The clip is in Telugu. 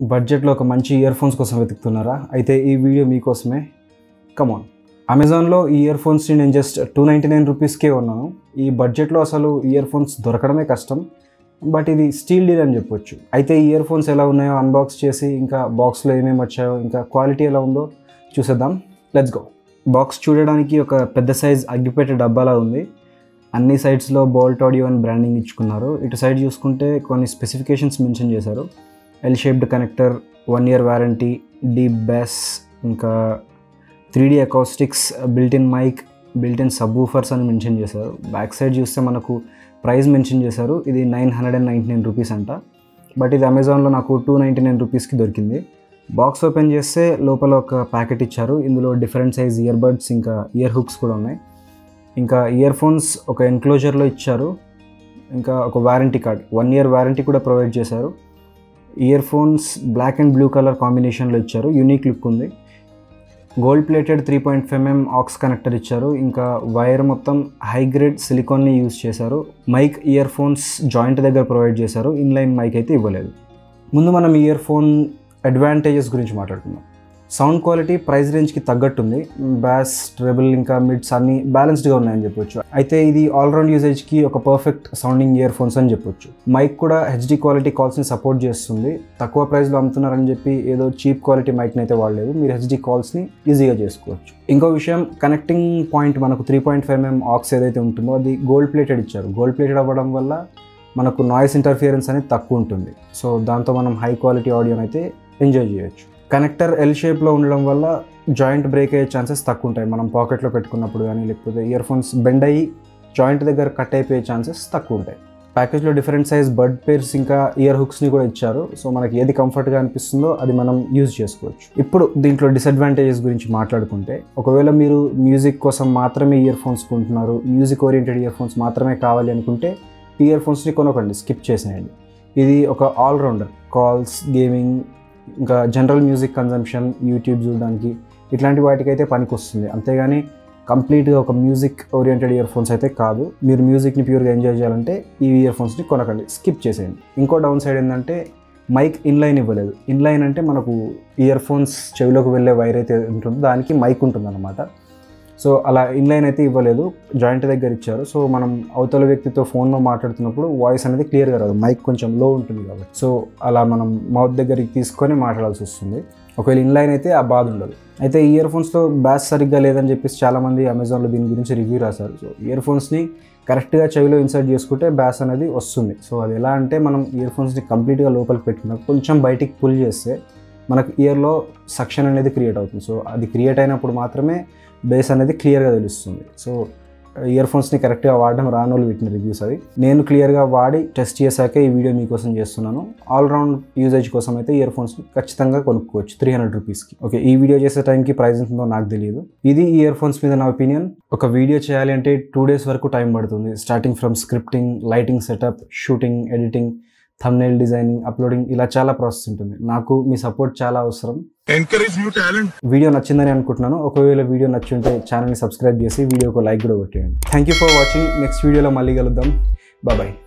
బడ్జెట్లో ఒక మంచి ఇయర్ ఫోన్స్ కోసం వెతుకుతున్నారా? అయితే ఈ వీడియో మీకోసమే. కమాన్. అమెజాన్లో ఈ ఇయర్ ఫోన్స్ని నేను జస్ట్ 299 రూపీస్కే ఉన్నాను. ఈ బడ్జెట్లో అసలు ఇయర్ ఫోన్స్ దొరకడమే కష్టం, బట్ ఇది స్టీల్ డీల్ అని చెప్పొచ్చు. అయితే ఈ ఇయర్ ఫోన్స్ ఎలా ఉన్నాయో అన్బాక్స్ చేసి, ఇంకా బాక్స్లో ఏమేమి వచ్చాయో, ఇంకా క్వాలిటీ ఎలా ఉందో చూసేద్దాం. Let's go. బాక్స్ చూడడానికి ఒక పెద్ద సైజ్ అగ్గిపెట్టె డబ్బాలా ఉంది. అన్ని సైడ్స్లో బోల్ట్ ఆడియో అని బ్రాండింగ్ ఇచ్చుకున్నారు. ఇటు సైడ్ చూసుకుంటే కొన్ని స్పెసిఫికేషన్స్ మెన్షన్ చేశారు. L shaped connector, 1 year warranty, deep bass, ఇంకా 3D acoustics, built-in mic, built-in sub woofers అని మెన్షన్ చేశారు. బ్యాక్ సైడ్ చూస్తే మనకు ప్రైస్ మెన్షన్ చేశారు. ఇది 999 రూపీస్ అంట, బట్ ఇది అమెజాన్లో నాకు 299 రూపీస్కి దొరికింది. బాక్స్ ఓపెన్ చేస్తే లోపల ఒక ప్యాకెట్ ఇచ్చారు. ఇందులో డిఫరెంట్ సైజ్ ఇయర్ బడ్స్, ఇంకా ఇయర్ హుక్స్ కూడా ఉన్నాయి. ఇంకా ఇయర్ ఫోన్స్ ఒక ఎన్క్లోజర్లో ఇచ్చారు. ఇంకా ఒక వారంటీ కార్డ్, 1 year వారంటీ కూడా ప్రొవైడ్ చేశారు. Earphones black and blue colour కాంబినేషన్లో ఇచ్చారు. యూనిక్ లుక్ ఉంది. Gold plated 3.5mm aux connector ఇచ్చారు. ఇంకా వైర్ మొత్తం హై గ్రేడ్ సిలికాన్ని యూజ్ చేశారు. మైక్ ఇయర్ ఫోన్స్ జాయింట్ దగ్గర ప్రొవైడ్ చేశారు. ఇన్లైన్ మైక్ అయితే ఇవ్వలేదు. ముందు మనం ఇయర్ ఫోన్ అడ్వాంటేజెస్ గురించి మాట్లాడుకుందాం. సౌండ్ క్వాలిటీ ప్రైస్ రేంజ్కి తగ్గట్టుంది. బాస్, ట్రెబుల్, ఇంకా మిడ్స్ అన్నీ బ్యాలెన్స్డ్గా ఉన్నాయని చెప్పొచ్చు. అయితే ఇది ఆల్రౌండ్ యూసేజ్కి ఒక పర్ఫెక్ట్ సౌండింగ్ ఇయర్ ఫోన్స్ అని చెప్పొచ్చు. మైక్ కూడా హెచ్డి క్వాలిటీ కాల్స్ని సపోర్ట్ చేస్తుంది. తక్కువ ప్రైస్లో అమ్ముతున్నారని చెప్పి ఏదో చీప్ క్వాలిటీ మైక్ని అయితే వాడలేదు. మీరు హెచ్డి కాల్స్ని ఈజీగా చేసుకోవచ్చు. ఇంకో విషయం, కనెక్టింగ్ పాయింట్ మనకు 3.5mm ఆక్స్ ఏదైతే ఉంటుందో అది గోల్డ్ ప్లేటెడ్ ఇచ్చారు. గోల్డ్ ప్లేటెడ్ అవ్వడం వల్ల మనకు నాయిస్ ఇంటర్ఫియరెన్స్ అనేది తక్కువ ఉంటుంది. సో దాంతో మనం హై క్వాలిటీ ఆడియోని అయితే ఎంజాయ్ చేయొచ్చు. కనెక్టర్ ఎల్ షేప్లో ఉండడం వల్ల జాయింట్ బ్రేక్ అయ్యే ఛాన్సెస్ తక్కువ ఉంటాయి. మనం పాకెట్లో పెట్టుకున్నప్పుడు కానీ, లేకపోతే ఇయర్ ఫోన్స్ బెండ్ అయ్యి జాయింట్ దగ్గర కట్ అయిపోయే ఛాన్సెస్ తక్కువ ఉంటాయి. ప్యాకేజ్లో డిఫరెంట్ సైజ్ బడ్ పేర్స్, ఇంకా ఇయర్ హుక్స్ని కూడా ఇచ్చారు. సో మనకి ఏది కంఫర్ట్గా అనిపిస్తుందో అది మనం యూజ్ చేసుకోవచ్చు. ఇప్పుడు దీంట్లో డిసడ్వాంటేజెస్ గురించి మాట్లాడుకుంటే, ఒకవేళ మీరు మ్యూజిక్ కోసం మాత్రమే ఇయర్ ఫోన్స్ కొంటున్నారు, మ్యూజిక్ ఓరియంటెడ్ ఇయర్ ఫోన్స్ మాత్రమే కావాలి అనుకుంటే ఇయర్ ఫోన్స్ని కొనకండి, స్కిప్ చేసేయండి. ఇది ఒక ఆల్రౌండర్. కాల్స్, గేమింగ్, ఇంకా జనరల్ మ్యూజిక్ కన్జంప్షన్, యూట్యూబ్ చూడడానికి, ఇట్లాంటి వాటికైతే పనికి వస్తుంది. అంతేగాని కంప్లీట్గా ఒక మ్యూజిక్ ఓరియంటెడ్ ఇయర్ ఫోన్స్ అయితే కాదు. మీరు మ్యూజిక్ని ప్యూర్గా ఎంజాయ్ చేయాలంటే ఈ ఇయర్ ఫోన్స్ని కొనకండి, స్కిప్ చేసేయండి. ఇంకో డౌన్ సైడ్ ఏంటంటే మైక్ ఇన్లైన్ ఇవ్వలేదు. ఇన్లైన్ అంటే మనకు ఇయర్ ఫోన్స్ చెవిలోకి వెళ్ళే వైర్ అయితే ఉంటుందో దానికి మైక్ ఉంటుందన్నమాట. సో అలా ఇన్లైన్ అయితే ఇవ్వలేదు, జాయింట్ దగ్గర ఇచ్చారు. సో మనం అవతల వ్యక్తితో ఫోన్లో మాట్లాడుతున్నప్పుడు వాయిస్ అనేది క్లియర్గా రాదు, మైక్ కొంచెం లో ఉంటుంది కాబట్టి. సో అలా మనం మౌత్ దగ్గరికి తీసుకొని మాట్లాడాల్సి వస్తుంది. ఒకవేళ ఇన్లైన్ అయితే ఆ బాధ ఉండదు. అయితే ఇయర్ ఫోన్స్లో బ్యాస్ సరిగ్గా లేదని చెప్పేసి చాలామంది అమెజాన్లో దీని గురించి రివ్యూ రాశారు. సో ఇయర్ ఫోన్స్ని కరెక్ట్గా చెవిలో ఇన్సర్ట్ చేసుకుంటే బ్యాస్ అనేది వస్తుంది. సో అది ఎలా అంటే, మనం ఇయర్ ఫోన్స్ని కంప్లీట్గా లోపలికి పెట్టుకున్నాక కొంచెం బయటికి పుల్ చేస్తే మనకు ఇయర్లో సక్షన్ అనేది క్రియేట్ అవుతుంది. సో అది క్రియేట్ అయినప్పుడు మాత్రమే బేస్ అనేది క్లియర్గా తెలుస్తుంది. సో ఇయర్ ఫోన్స్ని కరెక్ట్గా వాడడం రానోళ్ళు వీటిని రివ్యూస్ అవి. నేను క్లియర్గా వాడి టెస్ట్ చేశాకే ఈ వీడియో మీకోసం చేస్తున్నాను. ఆల్రౌండ్ యూజేజ్ కోసం అయితే ఇయర్ ఫోన్స్ని ఖచ్చితంగా కొనుక్కోవచ్చు 300 రూపీస్కి. ఓకే, ఈ వీడియో చేసే టైంకి ప్రైస్ ఎంతుందో నాకు తెలియదు. ఇది ఇయర్ ఫోన్స్ మీద నా ఒపీనియన్. ఒక వీడియో చేయాలి అంటే 2 days వరకు టైం పడుతుంది. Starting from scripting, lighting setup, shooting, editing, thumbnail designing, uploading, ఇలా చాలా ప్రాసెస్ ఉంటుంది. నాకు మీ సపోర్ట్ చాలా అవసరం. Encourage new talent. వీడియో నచ్చిందని అనుకుంటున్నాను. ఒకవేళ వీడియో నచ్చి ఉంటే ఛానల్ని సబ్స్క్రైబ్ చేసి వీడియోకి లైక్ కూడా కొట్టేయండి. Thank you for watching. Next వీడియోలో మళ్ళీ కలుద్దాం. బాయ్.